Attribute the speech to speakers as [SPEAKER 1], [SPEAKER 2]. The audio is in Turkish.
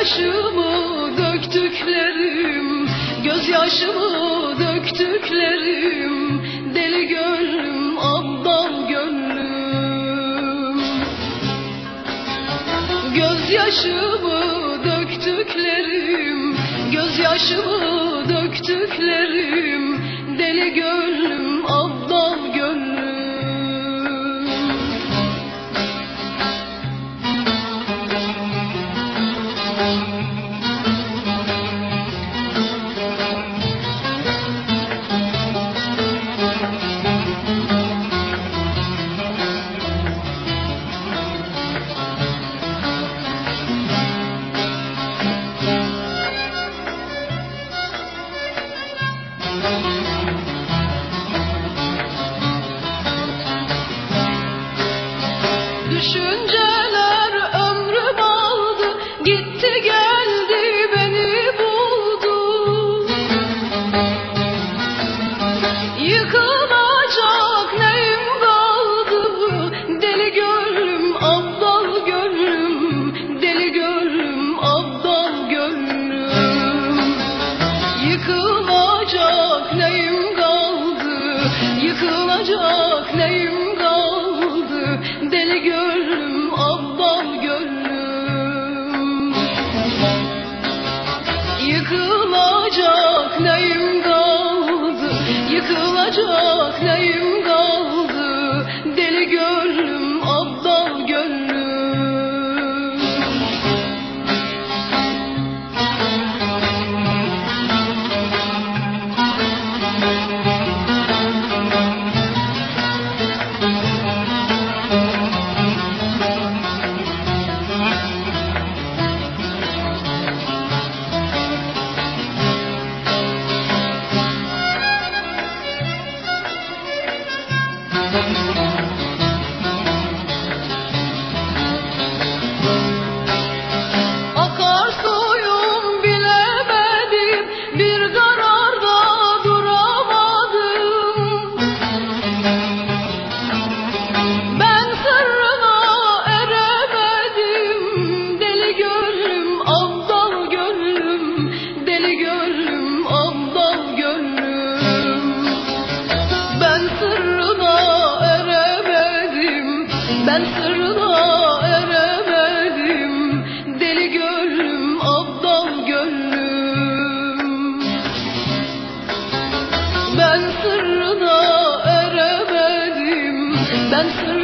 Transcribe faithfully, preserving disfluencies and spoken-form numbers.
[SPEAKER 1] Gözyaşımı döktüklerim, gözyaşımı döktüklerim, deli gönlüm, aptal gönlüm. Gözyaşımı döktüklerim, gözyaşımı döktüklerim, deli gönlüm, aptal gönlüm. Düşünceler ömrüm aldı, gitti geldi beni buldu. Yıkılacak neyim kaldı, deli gönlüm, aptal gönlüm, deli gönlüm, aptal gönlüm. Yıkılacak neyim kaldı, yıkılacak neyim kaldı, deli gönlüm, aptal gönlüm. Yıkılacak neyim kaldı, yıkılacak neyim kaldı, deli gönlüm, aptal gönlüm. Akarsuyum bilemedim, bir kararda duramadım. Ben sırrına eremedim, deli gönlüm, aptal gönlüm, deli gönlüm, aptal gönlüm. Ben sırrına eremedim, ben sırrına eremedim, deli gönlüm, aptal gönlüm. Ben sırrına eremedim, ben sırrına